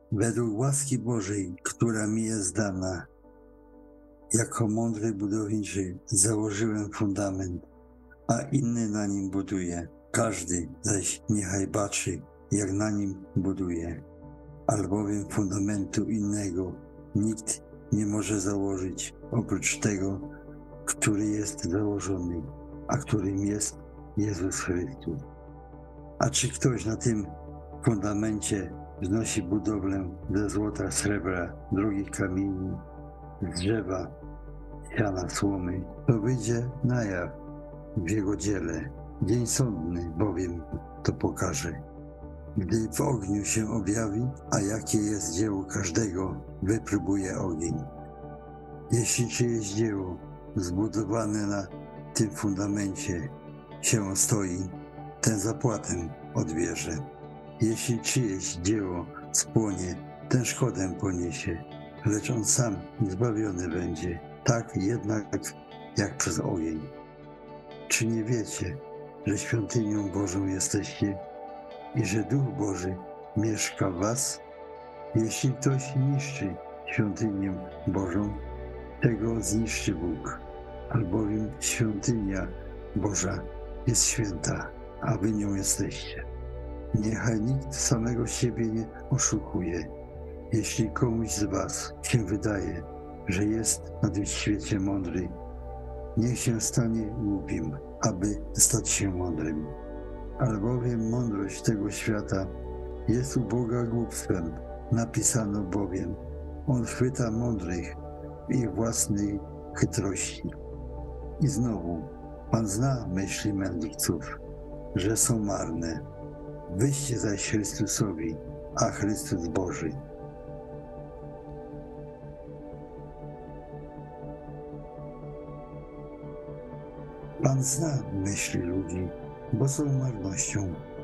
Według łaski Bożej, która mi jest dana, jako mądry budowniczy założyłem fundament, a inny na nim buduje. Każdy zaś niechaj baczy, jak na nim buduje. Albowiem fundamentu innego nikt nie może założyć, oprócz tego, który jest założony, a którym jest Jezus Chrystus. A czy ktoś na tym fundamencie wznosi budowlę ze złota, srebra, drogich kamieni, z drzewa, siana, słomy, to wyjdzie na jaw w jego dziele. Dzień sądny bowiem to pokaże, gdy w ogniu się objawi, a jakie jest dzieło każdego, wypróbuje ogień. Jeśli czyjeś dzieło zbudowane na tym fundamencie się ostoi, ten zapłatę odbierze. Jeśli czyjeś dzieło spłonie, ten szkodę poniesie, lecz on sam zbawiony będzie, tak jednak jak przez ogień. Czy nie wiecie, że świątynią Bożą jesteście i że Duch Boży mieszka w was? Jeśli ktoś niszczy świątynię Bożą, tego zniszczy Bóg, albowiem świątynia Boża jest święta, a wy nią jesteście. Niechaj nikt samego siebie nie oszukuje. Jeśli komuś z was się wydaje, że jest na tym świecie mądry, niech się stanie głupim, aby stać się mądrym. Albowiem mądrość tego świata jest u Boga głupstwem. Napisano bowiem, on chwyta mądrych w ich własnej chytrości. I znowu, Pan zna myśli mędrców, że są marne. Wyście zaś Chrystusowi, a Chrystus Boży. Pan zna myśli ludzi, bo są marnością,